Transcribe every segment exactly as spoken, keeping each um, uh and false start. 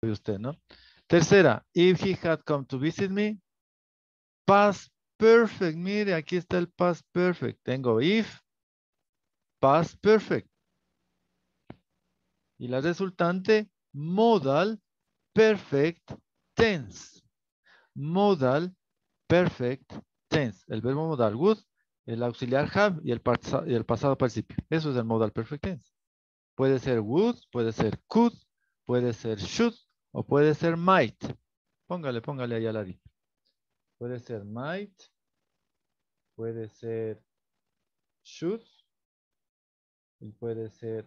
usted, ¿no? Tercera, if he had come to visit me, past perfect. Mire, aquí está el past perfect. Tengo if, past perfect. Y la resultante, modal perfect tense. Modal perfect tense. El verbo modal would, el auxiliar have y el, y el pasado participio. Eso es el modal perfect tense. Puede ser would, puede ser could, puede ser should o puede ser might. Póngale, póngale ahí a la di. Puede ser might, puede ser should y puede ser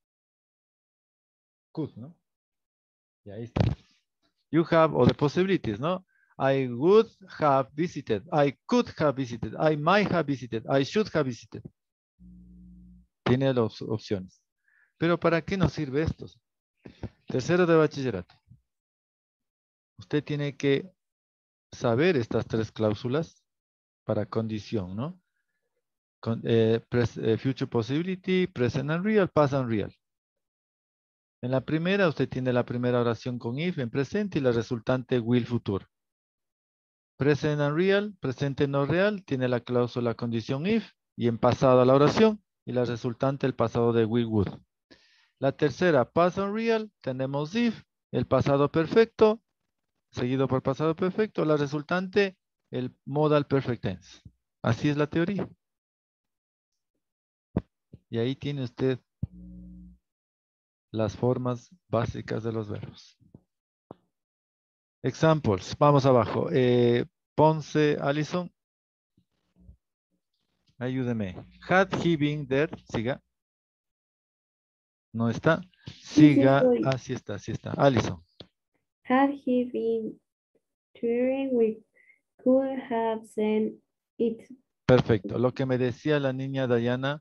could, ¿no? Y ahí está. You have all the possibilities, ¿no? I would have visited. I could have visited. I might have visited. I should have visited. Tiene las opciones. Pero ¿para qué nos sirve esto? Tercero de bachillerato. Usted tiene que saber estas tres cláusulas para condición, ¿no? Con, eh, pres, eh, future possibility, present and real, past and real. En la primera, usted tiene la primera oración con if en presente y la resultante will futuro. Present and real, presente no real, tiene la cláusula condición if y en pasado la oración y la resultante el pasado de will would. La tercera, past and real, tenemos if, el pasado perfecto, seguido por pasado perfecto, la resultante el modal perfect tense. Así es la teoría. Y ahí tiene usted las formas básicas de los verbos. Examples, vamos abajo. Eh, Ponce, Allison. Ayúdeme. Had he been there? Siga. No está. Siga. Sí, sí, Así está, así está. Allison. Had he been touring, we could have sent it. Perfecto. Lo que me decía la niña Diana.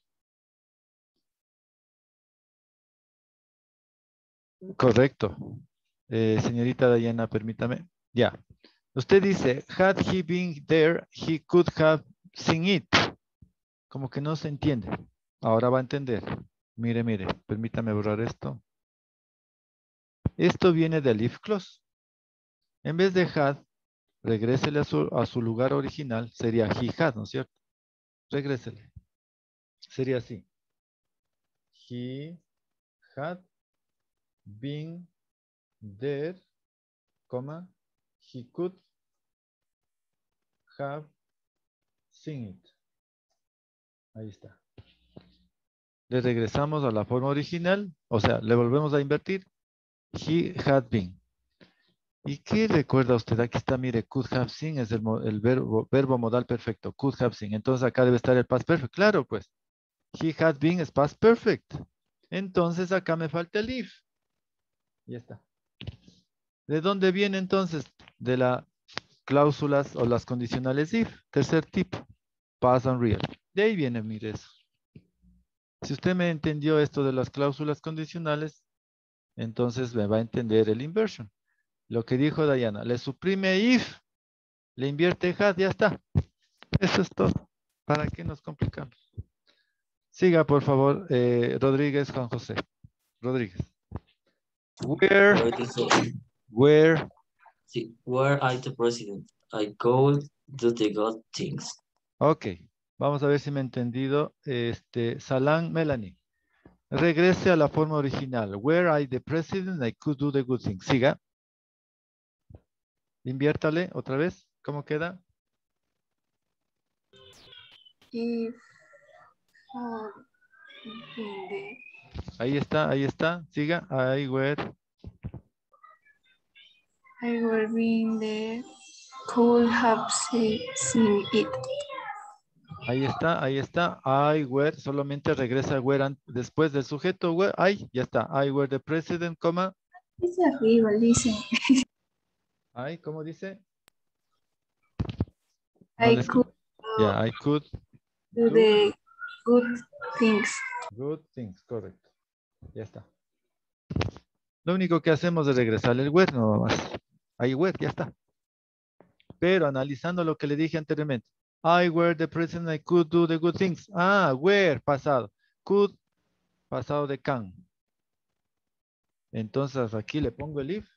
Correcto. Eh, señorita Diana, permítame. Ya. Usted dice, had he been there, he could have seen it. Como que no se entiende. Ahora va a entender. Mire, mire, permítame borrar esto. Esto viene del if clause. En vez de had, regrésele a su, a su lugar original. Sería he had, ¿no es cierto? Regrésele. Sería así. He had been there, coma, he could have seen it. Ahí está. Le regresamos a la forma original, o sea, le volvemos a invertir. He had been. ¿Y qué recuerda usted? Aquí está, mire, could have seen es el, el verbo, verbo modal perfecto. Could have seen. Entonces acá debe estar el past perfect. Claro, pues. He had been es past perfect. Entonces acá me falta el if. Ya está. ¿De dónde viene entonces? De las cláusulas o las condicionales if. Tercer tipo. Past and real. De ahí viene, mire eso. Si usted me entendió esto de las cláusulas condicionales, entonces me va a entender el inversion. Lo que dijo Diana, le suprime if, le invierte had, ya está. Eso es todo. ¿Para qué nos complicamos? Siga, por favor, eh, Rodríguez Juan José. Rodríguez. Where, where, sí, where I the president, I go do the good things. Ok, vamos a ver si me he entendido. Este, Salán Melanie. Regrese a la forma original. Where I the president, I could do the good things. Siga. Inviértale otra vez. ¿Cómo queda? If had been there. Ahí está, ahí está. Siga. I were. I were being there. Could have seen it. Ahí está, ahí está. I were. Solamente regresa were después del sujeto. Were. Ay, ya está. I were the president, coma. Dice arriba, dice. Ay, ¿cómo dice? No I les... could Yeah, I could do the good things. Good things, correcto. Ya está. Lo único que hacemos es regresarle el where, no más. Ahí where, ya está. Pero analizando lo que le dije anteriormente. I were the president, I could do the good things. Ah, were, pasado. Could, pasado de can. Entonces aquí le pongo el if.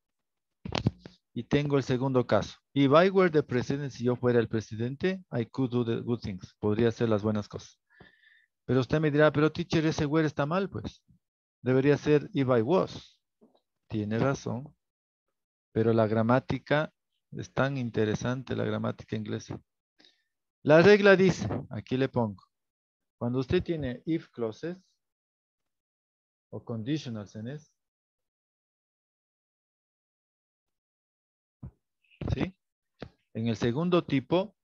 Y tengo el segundo caso. If I were the president, si yo fuera el presidente, I could do the good things. Podría hacer las buenas cosas. Pero usted me dirá, pero teacher, ese were está mal, pues. Debería ser if I was. Tiene razón. Pero la gramática es tan interesante, la gramática inglesa. La regla dice, aquí le pongo, cuando usted tiene if clauses o conditional tenses, ¿sí? En el segundo tipo,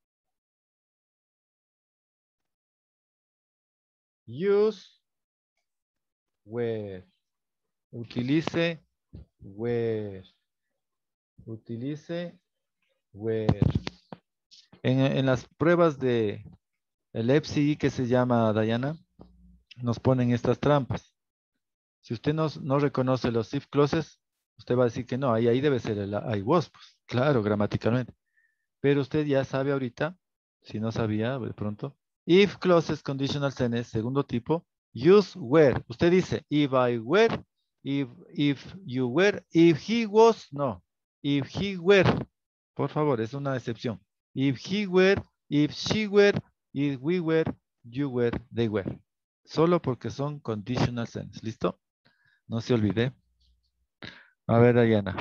use where. Utilice where. Utilice where. En, en las pruebas de el F C I que se llama Diana, nos ponen estas trampas. Si usted no, no reconoce los if clauses, usted va a decir que no, ahí, ahí debe ser el I was, pues, claro, gramaticalmente. Pero usted ya sabe ahorita, si no sabía de pronto, if clauses conditional tense, segundo tipo, use were. Usted dice, if I were, if, if you were, if he was, no. If he were, por favor, es una excepción. If he were, if she were, if we were, you were, they were. Solo porque son conditional tense. ¿Listo? No se olvide. A ver, Diana.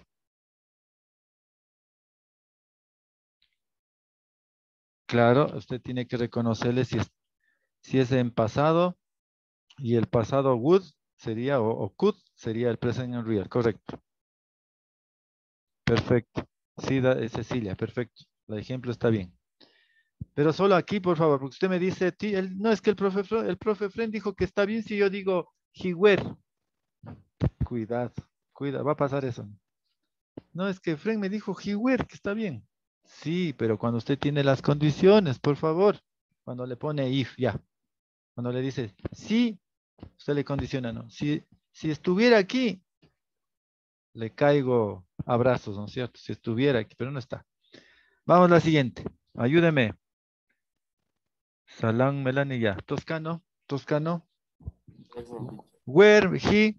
Claro, usted tiene que reconocerle si es, si es en pasado y el pasado would sería o, o could sería el present and real. Correcto. Perfecto. Sí, da, es Cecilia, perfecto. El ejemplo está bien. Pero solo aquí, por favor, porque usted me dice, tí, el, no, es que el profe, el profe Friend dijo que está bien si yo digo he were. Cuidado, cuidado, va a pasar eso. No, es que Friend me dijo he were, que está bien. Sí, pero cuando usted tiene las condiciones, por favor, cuando le pone if, ya. Cuando le dice sí, usted le condiciona, no. Si, si estuviera aquí, le caigo abrazos, ¿no es cierto? Si estuviera aquí, pero no está. Vamos a la siguiente. Ayúdeme. Salán, Melanie, ya. Toscano, Toscano. Where he.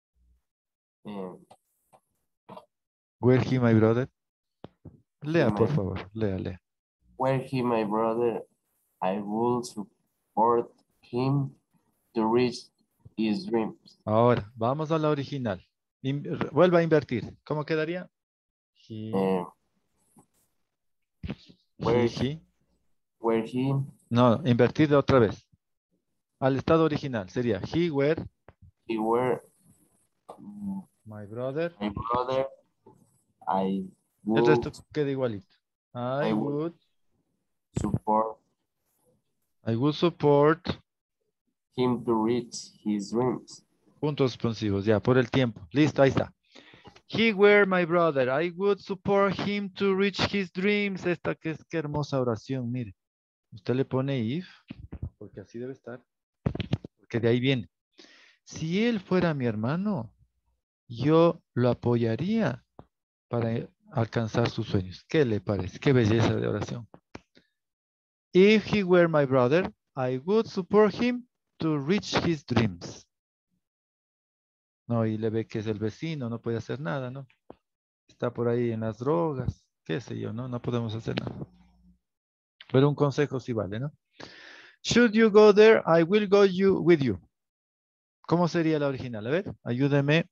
Where he, my brother. Lea, por favor. Lea, lea. Were he my brother, I would support him to reach his dreams. Ahora, vamos a la original. In, vuelva a invertir. ¿Cómo quedaría? He, Eh, he, where, he. were he, No, invertir otra vez. Al estado original sería he were. he were mm, My brother. my brother, I El resto would, queda igualito. I, I would, would support I would support. him to reach his dreams. Puntos suspensivos, ya, por el tiempo. Listo, ahí está. He were my brother. I would support him to reach his dreams. Esta que es, qué hermosa oración, mire. Usted le pone if, porque así debe estar. Porque de ahí viene. Si él fuera mi hermano, yo lo apoyaría para alcanzar sus sueños. ¿Qué le parece? Qué belleza de oración. If he were my brother, I would support him to reach his dreams. No, y le ve que es el vecino, no puede hacer nada, ¿no? Está por ahí en las drogas, qué sé yo, ¿no? No podemos hacer nada. Pero un consejo sí vale, ¿no? Should you go there, I will go you with you. ¿Cómo sería la original? A ver, ayúdeme.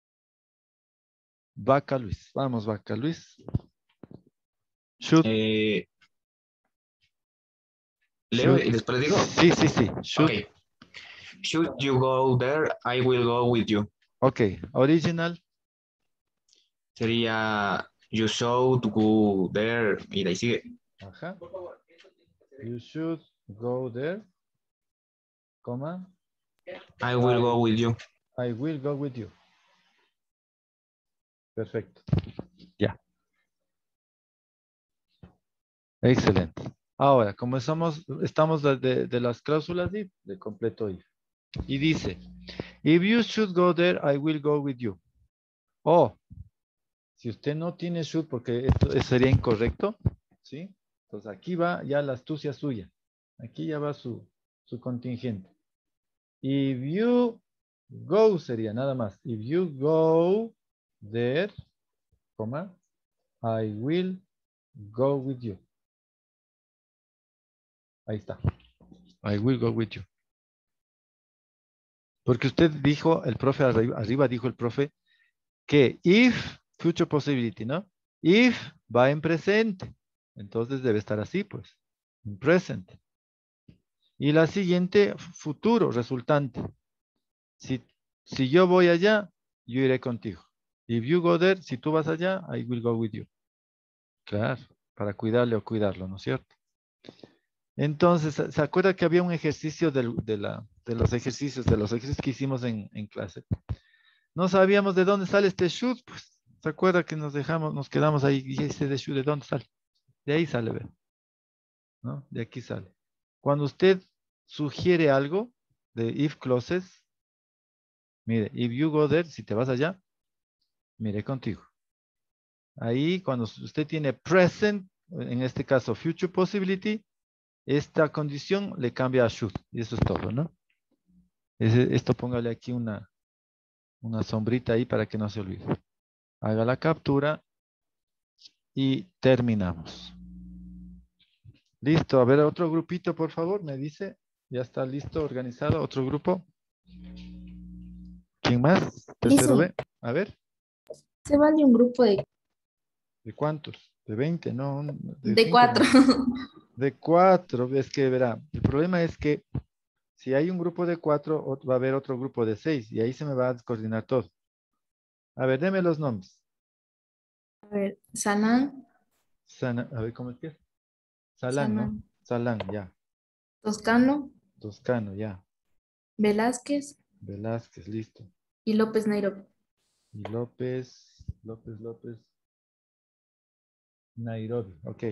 Vaca Luis. Vamos, Vaca Luis. Should. Eh, Leo should. y después le digo. Sí, sí, sí. Should. Okay. Should you go there, I will go with you. Ok, original. Sería you should go there. Mira, ahí sigue. Ajá. You should go there. Coma. I will I, go with you. I will go with you. Perfecto. Ya. Excelente. Ahora, como estamos, estamos de, de, de las cláusulas if, de completo if. Y dice, if you should go there, I will go with you. Oh, si usted no tiene should, porque esto sería incorrecto, ¿sí? Entonces aquí va ya la astucia suya. Aquí ya va su, su contingente. If you Go sería nada más. If you go there, coma, I will go with you. Ahí está. I will go with you. Porque usted dijo, el profe arriba, arriba dijo el profe, que if, future possibility, ¿no? If va en presente. Entonces debe estar así, pues. En present. Y la siguiente, futuro, resultante. Si, si yo voy allá, yo iré contigo. If you go there, si tú vas allá, I will go with you. Claro, para cuidarle o cuidarlo, ¿no es cierto? Entonces, ¿se acuerda que había un ejercicio del, de, la, de los ejercicios, de los ejercicios que hicimos en, en clase? No sabíamos de dónde sale este shoot, pues. ¿Se acuerda que nos dejamos, nos quedamos ahí y ese de shoot, de dónde sale? De ahí sale, ¿ve? ¿No? De aquí sale. Cuando usted sugiere algo de if clauses, mire, if you go there, si te vas allá, mire contigo. Ahí cuando usted tiene present, en este caso future possibility, esta condición le cambia a should. Y eso es todo, ¿no? Ese, esto póngale aquí una, una sombrita ahí para que no se olvide. Haga la captura y terminamos. Listo. A ver, otro grupito, por favor, me dice. Ya está listo, organizado. Otro grupo. ¿Quién más? Tercero B. A ver. Se vale un grupo de, ¿De cuántos? ¿De veinte? No. de, cinco, cuatro. no. De cuatro. Es que verá. El problema es que si hay un grupo de cuatro, va a haber otro grupo de seis. Y ahí se me va a descoordinar todo. A ver, deme los nombres. A ver, Salán. Sana, a ver, ¿cómo es que es? Salán, ¿no? Salán, ya. Toscano. Toscano, ya. Velázquez. Velázquez, listo. Y López Nairobi. Y López, López, López. Nairobi, ok.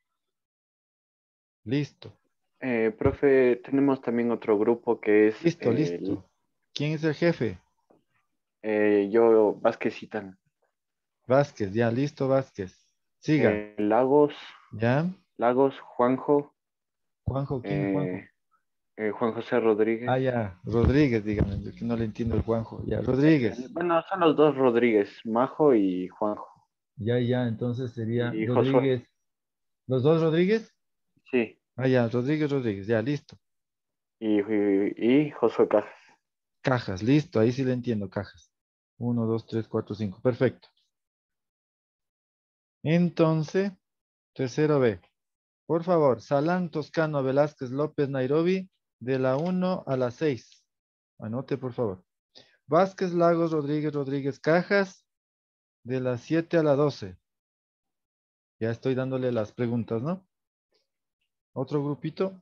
Listo. Eh, profe, tenemos también otro grupo que es Listo, eh, listo. ¿Quién es el jefe? eh, yo, Vázquez Itán. Vázquez, ya, listo, Vázquez. Siga. Eh, Lagos, ¿Ya? Lagos, Juanjo, Juanjo, ¿quién es Juanjo? eh, eh, Juan José Rodríguez. Ah, ya, Rodríguez, dígame, que no le entiendo el Juanjo. Ya, Rodríguez. Eh, bueno, son los dos Rodríguez, Majo y Juanjo. Ya, ya, entonces sería Y Rodríguez. Josué. ¿Los dos Rodríguez? Sí, Ah, ya, Rodríguez, Rodríguez, ya, listo. y, y, y Josué Cajas. Cajas, listo, ahí sí le entiendo, cajas. Uno, dos, tres, cuatro, cinco, perfecto. Entonces, tercero B. Por favor, Salán, Toscano, Velázquez, López, Nairobi, de la uno a la seis. Anote, por favor. Vázquez, Lagos, Rodríguez, Rodríguez, Cajas, de la siete a la doce. Ya estoy dándole las preguntas, ¿no? ¿Otro grupito?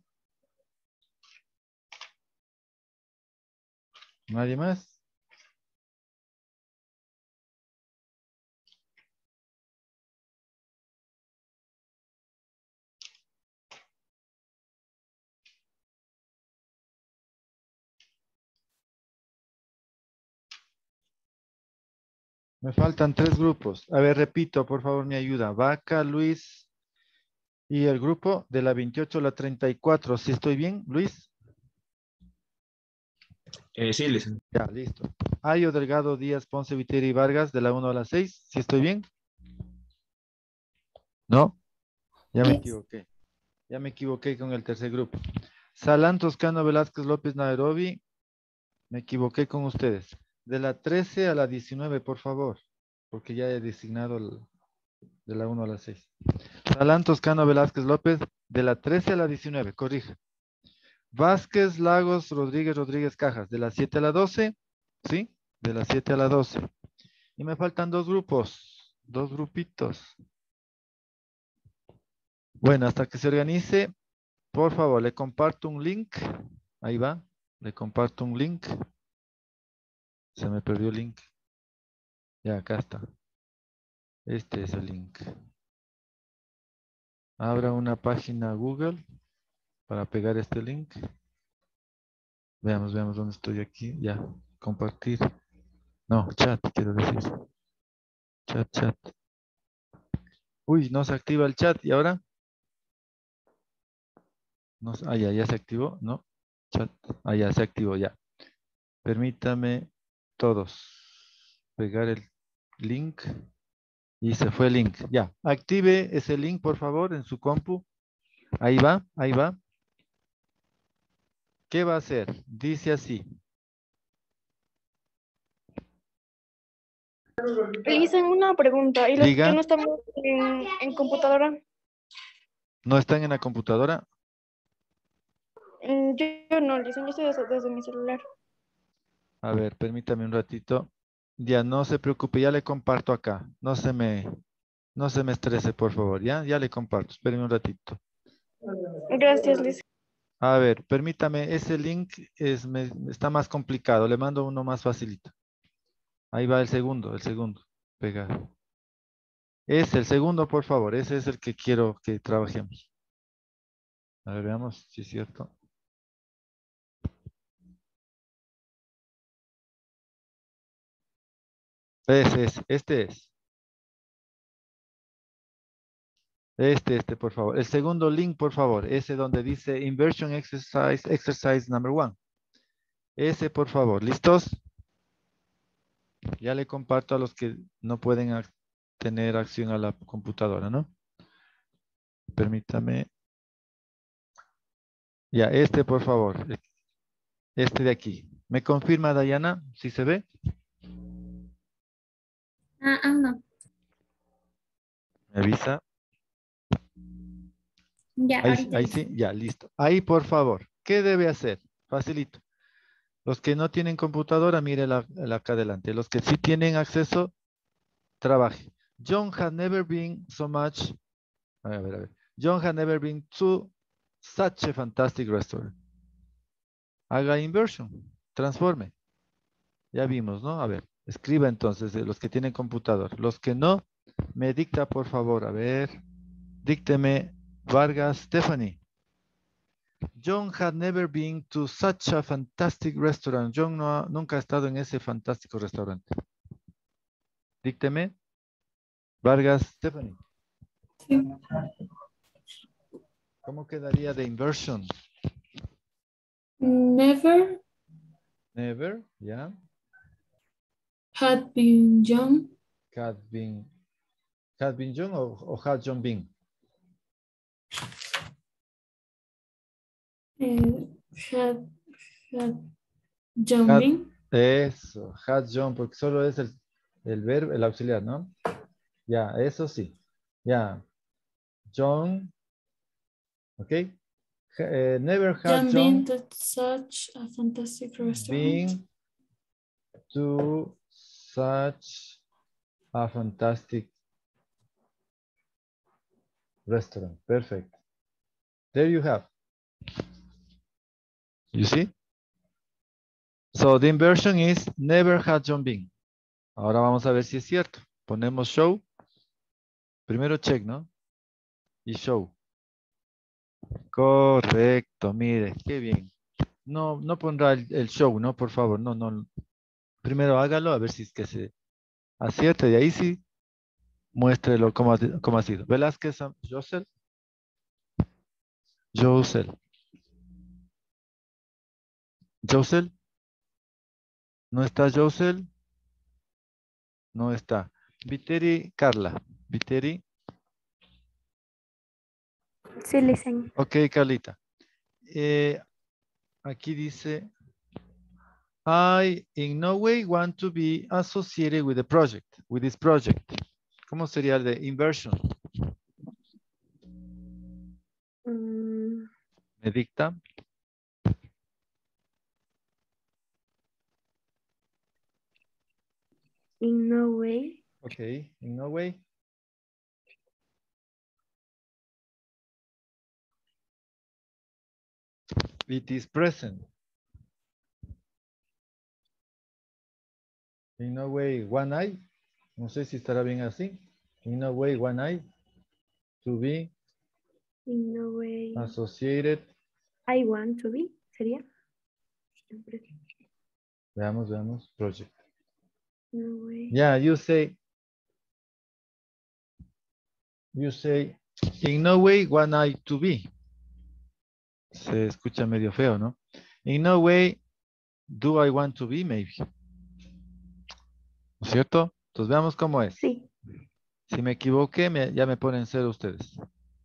¿Nadie más? Me faltan tres grupos. A ver, repito, por favor, me ayuda. Vaca, Luis y el grupo de la veintiocho a la treinta y cuatro. ¿Sí estoy bien, Luis? Eh, sí, les. Ya, listo. Ayo, Delgado, Díaz, Ponce, Viteri y Vargas, de la uno a la seis. ¿Sí estoy bien? ¿No? Ya me Yes. equivoqué. Ya me equivoqué con el tercer grupo. Salán, Toscano, Velázquez, López, Nairobi. Me equivoqué con ustedes. De la trece a la diecinueve, por favor. Porque ya he designado el, de la uno a la seis. Salán, Toscano, Velázquez, López. De la trece a la diecinueve, corrija. Vázquez, Lagos, Rodríguez, Rodríguez, Cajas. De la siete a la doce. ¿Sí? De la siete a la doce. Y me faltan dos grupos. Dos grupitos. Bueno, hasta que se organice, por favor, le comparto un link. Ahí va. Le comparto un link. Se me perdió el link. Ya, acá está. Este es el link. Abra una página Google para pegar este link. Veamos, veamos dónde estoy aquí. Ya, compartir. No, chat, quiero decir. Chat, chat. Uy, no se activa el chat. ¿Y ahora? No, ah, ya, ya se activó. No. Chat. Ah, ya se activó, ya. Permítame todos pegar el link. Y se fue el link. Ya, active ese link, por favor, en su compu. Ahí va, ahí va. ¿Qué va a hacer? Dice así. Le hice una pregunta. ¿Y los Diga. que no estamos en, en computadora? ¿No están en la computadora? Mm, Yo, yo no, le hice, yo estoy desde, desde mi celular. A ver, permítame un ratito. Ya, no se preocupe, ya le comparto acá. No se me, no se me estrese, por favor. Ya, ya le comparto. Espérenme un ratito. Gracias, Liz. A ver, permítame, ese link es, me- está más complicado. Le mando uno más facilito. Ahí va el segundo, el segundo. Pegar. Es el segundo, por favor. Ese es el que quiero que trabajemos. A ver, veamos si es cierto. Ese es, este es. Este, este, por favor. El segundo link, por favor. Ese donde dice Inversion Exercise, Exercise number one. Ese, por favor. ¿Listos? Ya le comparto a los que no pueden ac- tener acción a la computadora, ¿no? Permítame. Ya, este, por favor. Este de aquí. ¿Me confirma, Dayana? ¿Sí se ve? Ah, ah, no. ¿Me avisa? Ya, Ahí, ahorita ahí dice. sí, ya, listo. Ahí, por favor. ¿Qué debe hacer? Facilito. Los que no tienen computadora, mire la, la acá adelante. Los que sí tienen acceso, trabaje. John had never been so much. A ver, a ver, a ver. John had never been to such a fantastic restaurant. Haga inversion. Transforme. Ya vimos, ¿no? A ver, escriba entonces de los que tienen computador. Los que no, me dicta, por favor. A ver, dícteme Vargas Stephanie. John had never been to such a fantastic restaurant. John no ha- nunca ha estado en ese fantástico restaurante. Dícteme. Vargas Stephanie. Sí. ¿Cómo quedaría de inversion? Never Never, ya. had been young. Had been, had been John o, o had John been? eh, had, had Had- jumping. Eso, had John, porque solo es el, el verbo, el auxiliar, ¿no? Ya, eso sí. Ya. John, ok. Eh, never had John John been to such a fantastic restaurant. been to such a fantastic restaurant. Perfect. There you have. You see? So the inversion is never had John been. Ahora vamos a ver si es cierto. Ponemos show. Primero check, ¿no? Y show. Correcto, mire, qué bien. No, no pondrá el, el show, ¿no? Por favor, no, no. Primero hágalo a ver si es que se acierta. Y ahí sí, muéstrelo cómo ha, cómo ha sido. Velázquez, Josel. Josel. Josel. ¿No está Josel? No está. Viteri, Carla. Viteri. Sí, listen. Ok, Carlita. Eh, aquí dice, I in no way want to be associated with the project, with this project. ¿Cómo sería el de inversion? Mm, Me dicta. in no way. Ok, in no way. It is present. In no way, one eye. No sé si estará bien así. In no way, one eye. To be In no way. associated. I want to be. ¿Sería? Veamos, veamos. Project. No way. Yeah, you say. You say, in no way, one eye to be. Se escucha medio feo, ¿no? In no way, Do I want to be? Maybe. ¿No es cierto? Entonces veamos cómo es. Sí. Si me equivoqué, me- ya me ponen cero ustedes.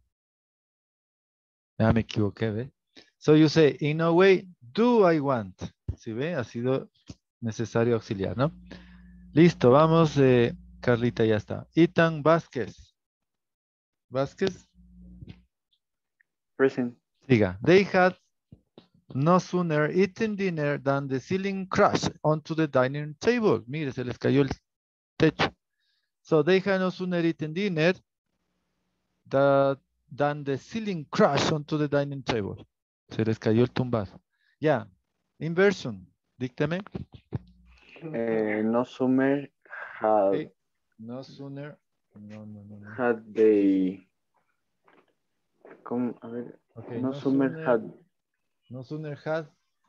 Ya me equivoqué, ¿ve? So you say, in no way do I want. ¿Sí ve? Ha sido necesario auxiliar, ¿no? Listo, vamos. eh, Carlita ya está. Ethan Vázquez. Vázquez, Present. diga. They had no sooner eaten dinner than the ceiling crashed onto the dining table. Mire, se les cayó el techo. So they had no sooner eaten dinner that, than the ceiling crashed onto the dining table. Se les cayó el tumbado. Ya. Inversion. Díctame. Eh, no sooner had, Okay. No sooner. No, no, no, no. had they. ¿Cómo? A ver. Okay, no, no sooner sooner- had, No sooner had.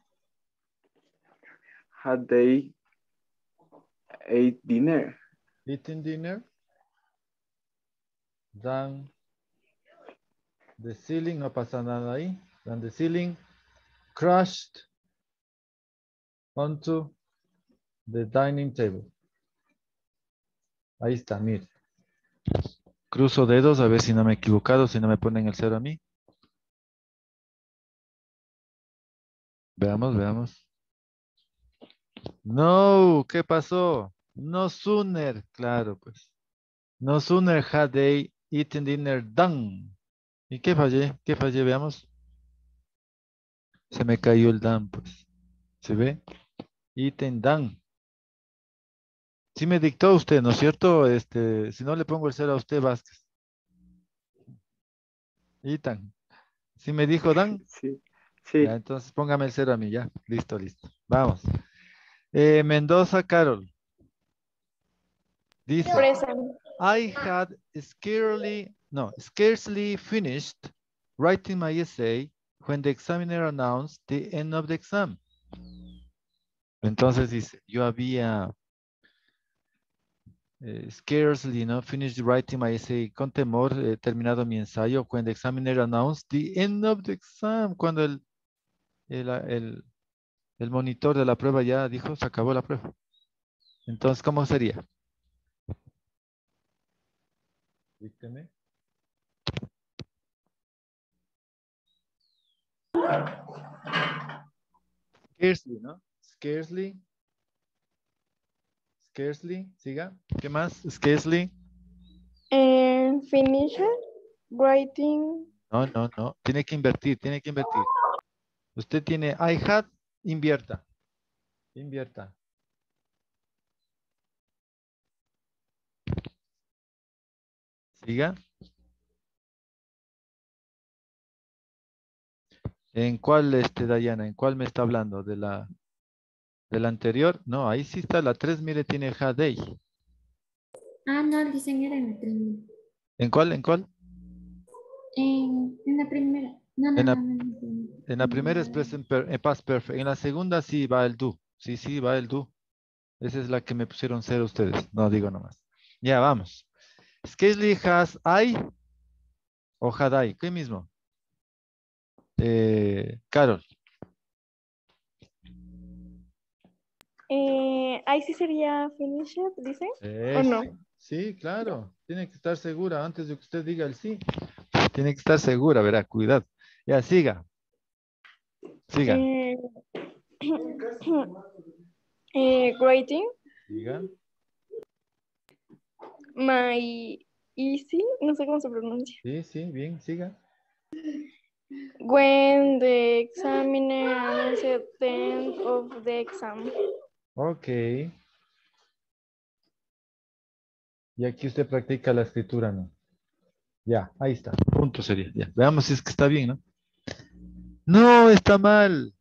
had they ate dinner. Eating dinner than the ceiling, no pasa nada ahí, than the ceiling crashed onto the dining table. Ahí está, mire. Cruzo dedos a ver si no me he equivocado, si no me ponen el cero a mí. Veamos, veamos. No, ¿qué pasó? No sooner, claro, pues. No sooner had they eaten dinner done. ¿Y qué fallé? ¿Qué fallé? Veamos. Se me cayó el done, pues. ¿Se ve? Eaten done. Sí me dictó usted, ¿no es cierto? Este, si no le pongo el cero a usted, Vázquez. Ethan. ¿Sí me dijo Dan? Sí. Sí. Ya, entonces póngame el cero a mí, ya. Listo, listo. Vamos. Eh, Mendoza Carol. Dice. Present. I had scarcely, no, scarcely finished writing my essay when the examiner announced the end of the exam. Entonces dice, yo había eh, scarcely, no, finished writing my essay, con temor, eh, terminado mi ensayo, when the examiner announced the end of the exam, cuando el, el, el, el monitor de la prueba ya dijo, se acabó la prueba. Entonces, ¿cómo sería? Dígame. Scarcely, ¿no? Scarcely. Scarcely, siga. ¿Qué más? Scarcely. And finish writing. No, no, no. Tiene que invertir, tiene que invertir. Usted tiene I had, invierta. Invierta. Siga. ¿En cuál, este, Dayana? ¿En cuál me está hablando? ¿De la, de la anterior? No, ahí sí está. La tres, mire, tiene had they. Ah, no, el diseño era en la primera. ¿En cuál? ¿En cuál? En, en la primera. No, no, En la, no, no, no, no. en la primera es present per, eh, past perfect. En la segunda sí va el do. Sí, sí, va el do. Esa es la que me pusieron cero ustedes. No digo nomás. Ya, vamos. Scarcely has I o had I. ¿Qué mismo? Eh, Carol. Eh, ahí sí sería finish it, dice. Eh, ¿O no? sí, sí, claro. Tiene que estar segura antes de que usted diga el sí. Tiene que estar segura, verá, cuidado. Ya, siga. Siga. Eh, eh, writing. Siga. My easy. No sé cómo se pronuncia. Sí, sí, bien, siga. When the examiner announced the end of the exam. Ok. Y aquí usted practica la escritura, ¿no? Ya, ahí está. Punto sería. Ya. Veamos si es que está bien, ¿no? No, está mal.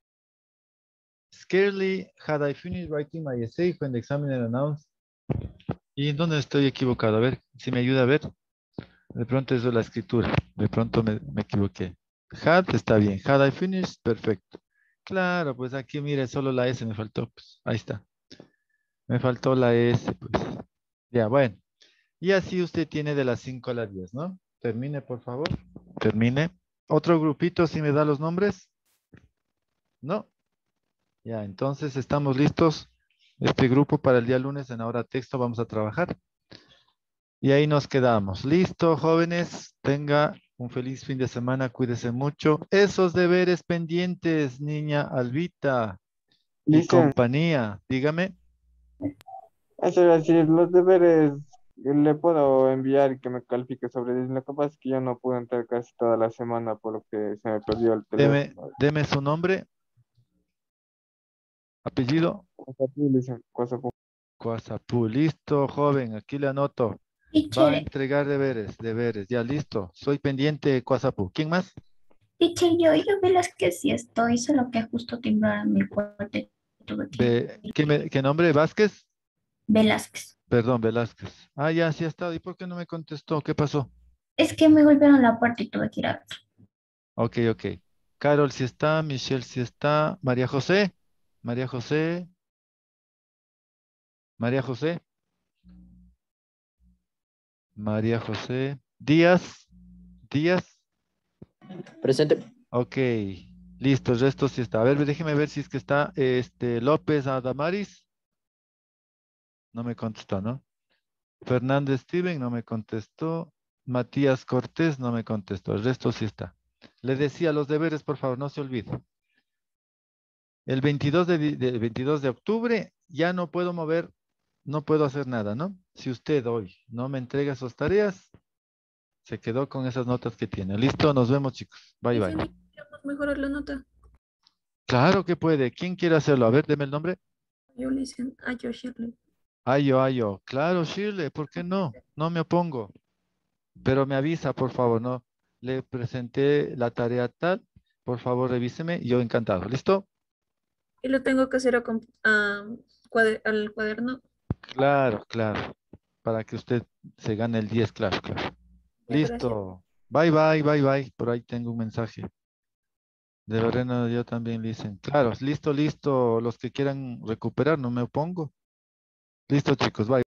Scarcely had I finished writing my essay when the examiner announced. ¿Y dónde estoy equivocado? A ver, si me ayuda a ver. De pronto eso es la escritura. De pronto me, me equivoqué. Had está bien. Had I finished, perfecto. Claro, pues aquí mire, solo la S me faltó. Pues, ahí está. Me faltó la S, pues. Ya, bueno. Y así usted tiene de las cinco a las diez, ¿no? Termine, por favor. Termine. ¿Otro grupito si me da los nombres? No. Ya, entonces estamos listos. Este grupo para el día lunes en Ahora Texto vamos a trabajar. Y ahí nos quedamos. Listo, jóvenes. Tenga un feliz fin de semana. Cuídese mucho. Esos deberes pendientes, niña Albita y Listen, compañía. Dígame. eso iba a decir, los deberes le puedo enviar y que me califique sobre diez. Lo que pasa es que yo no pude entrar casi toda la semana por lo que se me perdió el Deme, teléfono. deme su nombre, apellido. Cosa listen, cosa pu- Coazapú. Listo, joven. Aquí le anoto. Va a Teacher, entregar deberes, deberes. Ya, listo. Soy pendiente, Coazapú. ¿Quién más? teacher, yo, yo Velázquez sí estoy, solo que justo timbraron mi puerta y tuve que Ve- ir. ¿qué, me- qué nombre? ¿Vázquez? Velázquez. Perdón, Velázquez. Ah, ya, sí ha estado. ¿Y por qué no me contestó? ¿Qué pasó? Es que me golpearon la puerta y tuve que ir a ver. Ok, ok. Carol sí está, Michelle sí está. María José. María José. María José. María José. Díaz. Díaz. Presente. Ok. Listo, el resto sí está. A ver, déjeme ver si es que está este López Adamaris. No me contestó, ¿no? Fernández Steven no me contestó. Matías Cortés no me contestó. El resto sí está. Le decía los deberes, por favor, no se olvide. El veintidós de, di- de- veintidós de octubre ya no puedo mover, no puedo hacer nada, ¿no? Si usted hoy no me entrega sus tareas, se quedó con esas notas que tiene. Listo, nos vemos, chicos. Bye, bye. Queremos mejorar la nota. Claro que puede. ¿Quién quiere hacerlo? A ver, deme el nombre. Yo le dicen a yo Shirley. Ayo, ayo. Claro, Shirley, ¿por qué no? No me opongo. Pero me avisa, por favor, ¿no? Le presenté la tarea tal. Por favor, revíseme. Yo encantado. ¿Listo? Y lo tengo que hacer a comp- a cuader- al cuaderno. Claro, claro. Para que usted se gane el diez, claro, claro. Ya, gracias. Listo. Bye, bye, bye, bye. Por ahí tengo un mensaje. De Lorena, yo también le dicen. Claro, listo, listo. Los que quieran recuperar, no me opongo. Listo, chicos, bye.